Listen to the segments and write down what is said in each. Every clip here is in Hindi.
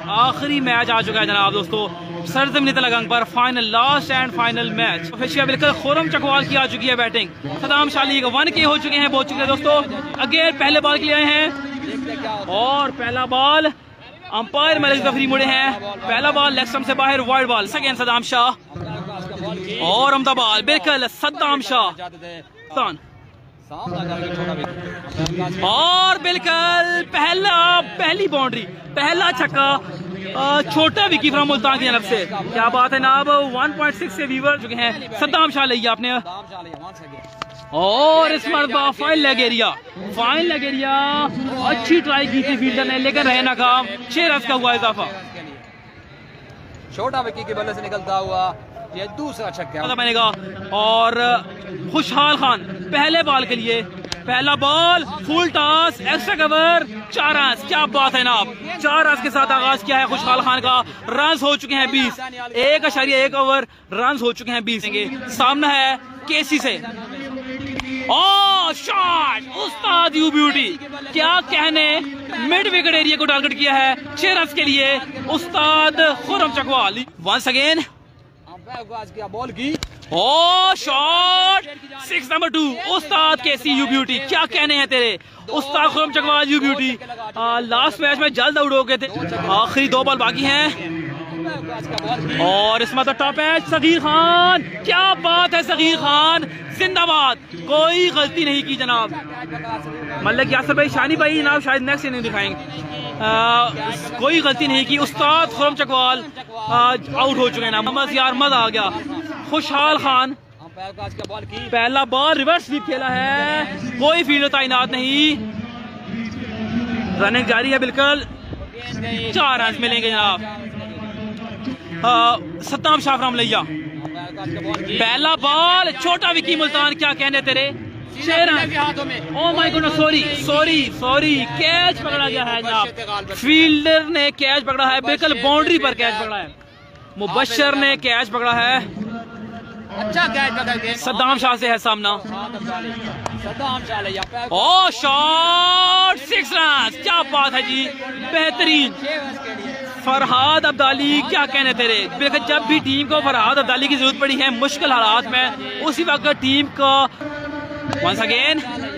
आखिरी मैच आ चुका है जनाब दोस्तों, सरजमीन तलगंग पर final, last and final match. Official बिल्कुल खुरम चकवाल की आ चुकी है बैटिंग, सदाम शाह लीग 1 के हो चुके हैं, पहुंच चुके हैं दोस्तों। अगेन पहले बॉल के लिए आए हैं और पहला बॉल अंपायर मलिक जफरी मुड़े हैं, पहला बॉल लेग स्टंप से बाहर, wide ball. Second Saddam Shah और अहमदाबाद, बिल्कुल सदाम शाह और बिल्कुल पहली बाउंड्री, पहला छक्का छोटा विकी फ्रॉम मुल्तान की तरफ से। क्या बात है जनाब, 1.6 से वीवर चुके हैं। सद्दाम शाह लिया आपने और इस मरतबा फाइन लेग एरिया, अच्छी ट्राई की थी फील्डर ने लेकिन रहे नाकाम। 6 रन का हुआ इजाफा, छोटा विकी के बल्ले से निकलता हुआ ये दूसरा छक्का बनेगा। और खुशहाल खान पहले बॉल के लिए, पहला ball full toss, extra cover, 4 run. क्या बात है जनाब, 4 रन के साथ आगाज किया है खुशहाल खान का। रन हो चुके हैं 20, 1.1 ओवर, रन हो चुके हैं 20। सामना है केसी से और शॉट उस्ताद यू ब्यूटी, क्या कहने, मिड विकेट एरिया को टारगेट किया है 6 रन के लिए उस्ताद Khurram Chakwal. Once again ball की oh shot 6 number 2 Ustad KC you beauty, क्या कहने हैं तेरे उस्ताद Khurram Chakwal you beauty. Last match में जल्द आउट हो गए थे, आखिरी 2 बॉल बाकी हैं और इसमें तो टॉप है सगीर खान। क्या बात है सगीर खान जिंदाबाद, कोई गलती नहीं की जनाब। मलिक यासर भाई, शानी भाई जनाब शायद नेक्स्ट इनिंग दिखाएंगे। कोई गलती नहीं की, उस्ताद खुरम चकवाल आउट हो चुके हैं ना। मोहम्मद यार मजा आ गया। खुशहाल खान पहला बॉल रिवर्स स्वीप खेला है, कोई फील्डर तैनात नहीं, रनिंग जारी है बिल्कुल। 4 रन मिलेंगे जनाब। सद्दाम शाह फ्रॉम लिया, पहला बॉल छोटा विकी मुल्तान, क्या कहने तेरे 6 run. Oh my god, sorry catch पकड़ा गया है जनाब, फील्डर ने कैच पकड़ा है, बिल्कुल बाउंड्री पर कैच पकड़ा है, मुबशर ने कैच पकड़ा है। अच्छा कैच पकड़ के सद्दाम शाह से है सामना। ओ शॉट 6 रन, क्या बात है जी, बेहतरीन। फरहाद अब्दाली, क्या कहने तेरे, बिल्कुल जब भी टीम को फरहाद अब्दाली की जरूरत पड़ी है मुश्किल हालात में, उसी वक्त टीम को वंस अगेन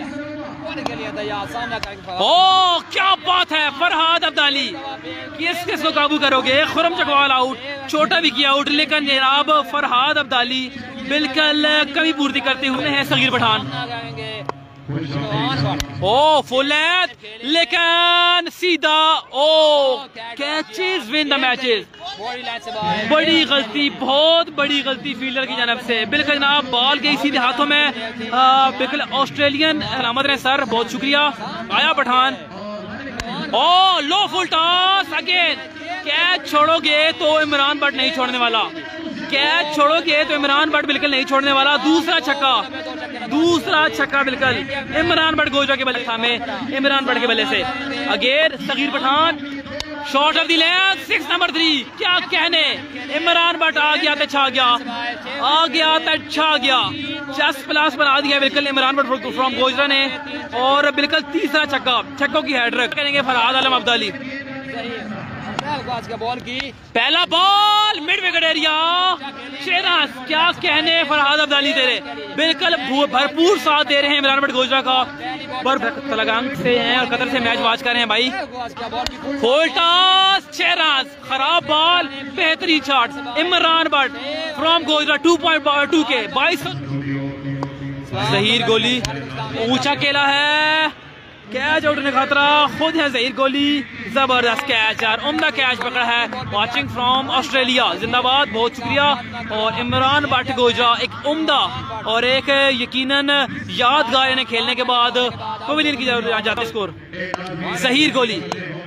ओ क्या बात है फरहाद अब्दाली, किस को काबू करोगे। खुरम चकवाल आउट, छोटा विकी आउट, लेकिन जनाब फरहाद अब्दाली बिल्कुल कमी पूर्ति करते हुए हैं Sagheer Pathan. Oh full length, लेकिन सीधा oh catches win the matches. बड़ी गलती, बहुत बड़ी गलती फील्डर की जानब से, बिल्कुल जनाब बॉल गई सीधे हाथों में, बिल्कुल ऑस्ट्रेलियन अलामत ने सर, बहुत शुक्रिया। आया Pathan, oh low full toss again, catch छोड़ोगे तो इमरान बट नहीं छोड़ने वाला, कैच छोड़ोगे तो इमरान बट बिल्कुल नहीं छोड़ने वाला। दूसरा छक्का बिल्कुल इमरान बट गोजा के बल्ले थामे, इमरान बट के बल्ले से। Again Sagheer Pathan, shot off the length, 6 number 3, क्या कहने, इमरान बट आ गया तो छा गया, जस्ट प्लस बना दिया बिल्कुल इमरान बट फ्रॉम गोजरा ने। और बिल्कुल तीसरा छक्कों की हैट्रिक करेंगे फरहाद आलम अब्दाली। बॉल की पहला ball mid wicket area, 6 run, क्या कहने फरहाद अब्दाली तेरे, बिल्कुल भरपूर साथ दे रहे हैं इमरान बट गोजरा का। पर तलगंग से हैं और कतर से मैच वॉच कर रहे हैं भाई। फुल टॉस 6 रन, खराब बॉल, बेहतरीन शॉट, इमरान बट फ्रॉम गोजरा 2.2 के 22। जहीर गोली ऊंचा खेला है, कैच आउट ने खतरा, खुद है जहीर गोली, जबरदस्त कैच यार, उम्दा कैच पकड़ा है। वाचिंग फ्रॉम ऑस्ट्रेलिया जिंदाबाद, बहुत शुक्रिया। और इमरान बट गोजरा एक उम्दा और एक यकीनन यादगार इन्हें खेलने के बाद पवेलियन की जाती score. Zaheer Goli,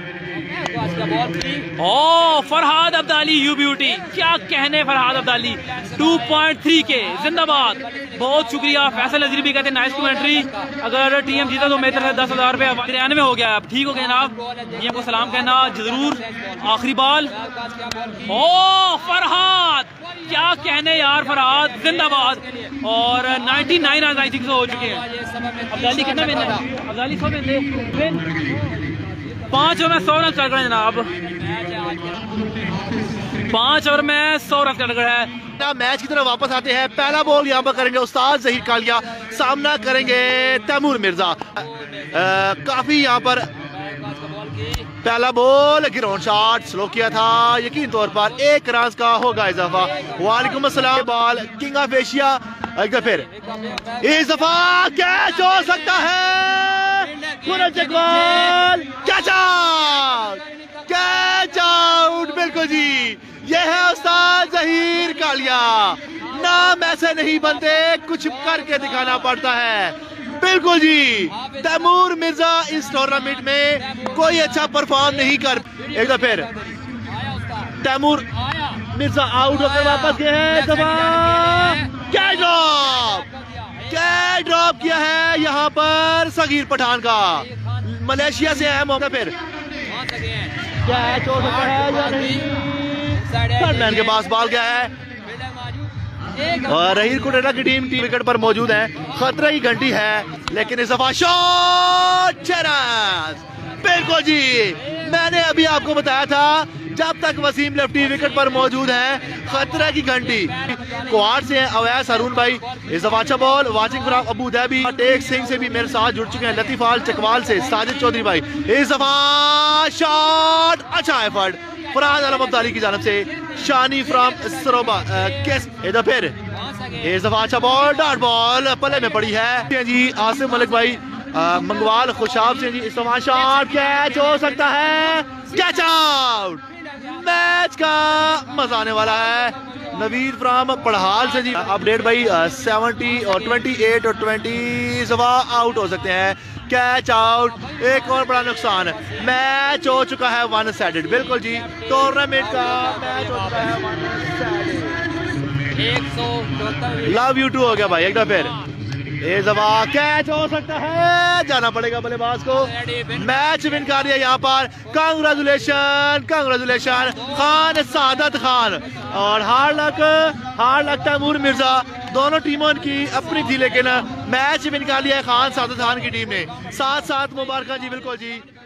oh Farhad Abdali you beauty, क्या कहने फरहाद अब्दाली 2.3 के जिंदाबाद, बहुत शुक्रिया। फैसल नजीर भी कहते हैं नाइस कमेंट्री, अगर टीम जीता तो मेरी तरफ 10,000 रुपये 93 हो गया, अब ठीक हो गया जनाब, टीम को सलाम कहना जरूर। आखिरी बॉल, ओ फरहाद, क्या कहने यार फरहाद जिंदाबाद। और 99 रन आई थिंक हो चुके हैं। अब्दाली कितना विन है, अब्दाली 100 विन 5 में 100 रन चल रहे हैं जनाब। 5 ओवर में 100 रन का टारगेट है। मैच की तरफ वापस आते हैं। पहला बॉल यहाँ पर करेंगे उस्ताद जहीर कालिया, सामना करेंगे तैमूर मिर्जा। काफी यहाँ पर पहला बॉल ग्राउंड शॉट स्लो किया था, यकीन तौर पर 1 रन का होगा इजाफा। वालेकुम अस्सलाम। बॉल किंग ऑफ एशिया एक दफा फिर इस दफा कैच हो सकता है। पूरा Jagwal catch out, catch out. बिल्कुल जी, ये है उस्ताद जहीर कालिया। नाम ऐसे नहीं बनते, कुछ करके दिखाना पड़ता है। बिल्कुल जी, तैमूर मिर्जा इस टूर्नामेंट में कोई अच्छा परफॉर्म नहीं कर। एक दफा फिर तैमूर मिर्जा आउट होकर वापस गए हैं। कैच ड्रॉप किया है यहाँ पर सगीर पठान का, मलेशिया से है मौका। फिर कैच हो सकता है या नहीं, थर्डमैन के पास बॉल गया है और रहीर कुटेला की टीम विकेट पर मौजूद है। खतरे की घंटी है, लेकिन इस दफा शॉट 6 रन। बिल्कुल जी, मैंने अभी आपको बताया था जब तक वसीम लेफ्टी विकेट पर मौजूद है खतरे की घंटी। क्वाड से अवैस अरुण भाई, इस दफा अच्छा ball watching from Abu Dhabi. Tek Singh से भी मेरे साथ जुड़ चुके हैं। लतीफाल चकवाल से साजिद चौधरी भाई, इस दफा शॉट अच्छा एफर्ट फरहाद आलम अब्दाली की जानब से। शानी फ्रॉम सरोबा केस इधर फिर इस दफा अच्छा बॉल डॉट बॉल पल्ले में पड़ी है जी। आसिफ मलिक भाई मंगवाल खुशाब से जी, इस दफा शॉट कैच हो सकता है, कैच आउट। मैच का मजा आने वाला है। नवीद फ्राम पढ़ाल से जी अपडेट भाई 70 और 28 और 20 दफा आउट हो सकते हैं, कैच आउट। एक और बड़ा नुकसान, मैच हो चुका है 1 साइडेड। बिल्कुल जी, टूर्नामेंट का मैच हो चुका है 1 साइडेड। लव यू टू हो गया भाई। एक दफा फिर ये दफा कैच हो सकता है, जाना पड़ेगा बल्लेबाज को। मैच विन कर दिया यहाँ पर। कांग्रेचुलेशन कांग्रेचुलेशन खान सादत खान और हार्ड लक तैमूर मिर्जा। दोनों टीमों की अपनी थी, लेकिन मैच विन कर लिया खान सादत खान की टीम ने। साथ मुबारक जी। बिल्कुल जी।